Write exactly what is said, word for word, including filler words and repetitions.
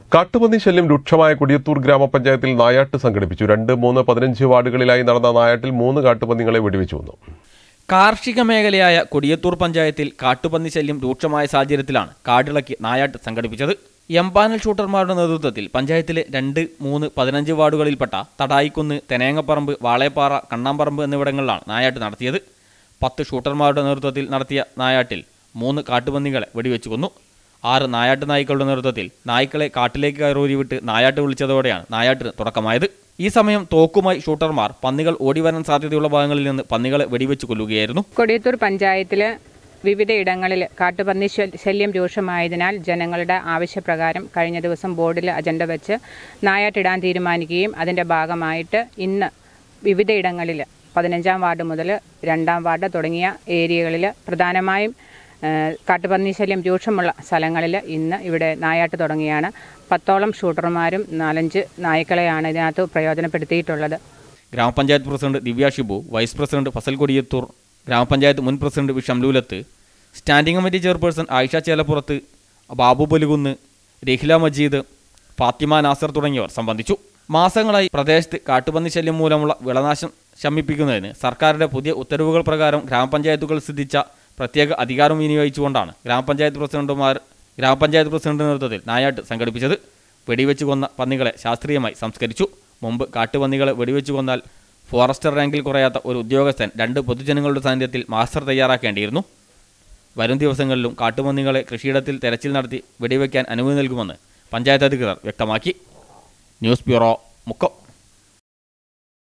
കാട്ടുപന്നി ശല്യം രൂക്ഷമായ കൊടിയത്തൂർ ഗ്രാമപഞ്ചായത്തിൽ നായാട്ട് സംഘടിപ്പിച്ചു. രണ്ട് മൂന്ന് പതിനഞ്ച് വാർഡുകളിലായി നടന്ന നായാട്ടിൽ മൂന്ന് കാട്ടുപന്നികളെ വെടിവെച്ചു വന്നു. കാർഷിക മേഖലയായ കൊടിയത്തൂർ പഞ്ചായത്തിൽ കാട്ടുപന്നി ശല്യം രൂക്ഷമായ സാഹചര്യത്തിലാണ് കാടിളക്കി നായാട്ട് സംഘടിപ്പിച്ചത്. എംപാനൽ ഷൂട്ടർമാരുടെ നേതൃത്വത്തിൽ പഞ്ചായത്തിലെ രണ്ട് മൂന്ന് പതിനഞ്ച് വാർഡുകളിൽപ്പെട്ട തടായിക്കുന്ന്, തെനേങ്ങപ്പറമ്പ്, വാളേപ്പാറ, കണ്ണാമ്പറമ്പ് എന്നിവിടങ്ങളിലാണ് നായാട്ട് നടത്തിയത്. പത്ത് ഷൂട്ടർമാരുടെ നേതൃത്വത്തിൽ നടത്തിയ നായാട്ടിൽ മൂന്ന് കാട്ടുപന്നികളെ വെടിവെച്ചു കൊന്നു. ആറ് നായാട്ട് നായ്ക്കളുടെ നേതൃത്വത്തിൽ നായ്ക്കളെ കാട്ടിലേക്ക് കയറൂരി വിട്ട് നായാട്ട് വിളിച്ചതോടെയാണ് നായാട്ടിന് തുടക്കമായത്. ഈ സമയം തോക്കുമായി ഷൂട്ടർമാർ പന്നികൾ ഓടിവരാൻ സാധ്യതയുള്ള ഭാഗങ്ങളിൽ നിന്ന് പന്നികളെ വെടിവെച്ച് കൊല്ലുകയായിരുന്നു. കൊടിയത്തൂർ പഞ്ചായത്തില് വിവിധയിടങ്ങളിൽ കാട്ടുപന്നി ശല്യം രൂക്ഷമായതിനാൽ ജനങ്ങളുടെ ആവശ്യപ്രകാരം കഴിഞ്ഞ ദിവസം ബോർഡിൽ അജണ്ട വെച്ച് നായാട്ടിടാൻ തീരുമാനിക്കുകയും അതിൻ്റെ ഭാഗമായിട്ട് ഇന്ന് വിവിധയിടങ്ങളിൽ പതിനഞ്ചാം വാർഡ് മുതൽ രണ്ടാം വാർഡ് തുടങ്ങിയ ഏരിയകളിൽ പ്രധാനമായും കാട്ടുപന്നി ശല്യം രൂക്ഷമുള്ള സ്ഥലങ്ങളിൽ ഇന്ന് ഇവിടെ നായാട്ട് തുടങ്ങിയാണ്. പത്തോളം ഷൂട്ടർമാരും നാലഞ്ച് നായ്ക്കളെയാണ് ഇതിനകത്ത് പ്രയോജനപ്പെടുത്തിയിട്ടുള്ളത്. ഗ്രാമപഞ്ചായത്ത് president Divya Shibu, vice president Fasal Kodiyathur, ഗ്രാമപഞ്ചായത്ത് മുൻ president V Shamlulath, standing committee chairperson Ayisha Chelappurath, Babu Balukunnu, Rahila Majeed, Fathima Nasar തുടങ്ങിയവർ സംബന്ധിച്ചു. മാസങ്ങളായി പ്രദേശത്ത് കാട്ടുപന്നി ശല്യം മൂലമുള്ള വിളനാശം ശമിപ്പിക്കുന്നതിന് സർക്കാരിന്റെ പുതിയ ഉത്തരവുകൾ പ്രകാരം ഗ്രാമപഞ്ചായത്തുകൾ സിദ്ധിച്ച പ്രത്യേക അധികാരം വിനിയോഗിച്ചുകൊണ്ടാണ് ഗ്രാമപഞ്ചായത്ത് പ്രസിഡന്റുമാർ ഗ്രാമപഞ്ചായത്ത് പ്രസിഡന്റ് നേതൃത്വത്തിൽ നായാട്ട് സംഘടിപ്പിച്ചത്. വെടിവെച്ച് കൊന്ന പന്നികളെ ശാസ്ത്രീയമായി സംസ്കരിച്ചു. മുമ്പ് കാട്ടുപന്നികളെ വെടിവെച്ച് കൊന്നാൽ ഫോറസ്റ്റർ റാങ്കിൽ കുറയാത്ത ഒരു ഉദ്യോഗസ്ഥൻ രണ്ട് പൊതുജനങ്ങളുടെ സാന്നിധ്യത്തിൽ മാസ്റ്റർ തയ്യാറാക്കേണ്ടിയിരുന്നു. വരും ദിവസങ്ങളിലും കാട്ടുപന്നികളെ കൃഷിയിടത്തിൽ തെരച്ചിൽ നടത്തി വെടിവെക്കാൻ അനുമതി നൽകുമെന്ന് പഞ്ചായത്ത് അധികൃതർ വ്യക്തമാക്കി. News bureau, Mukkam.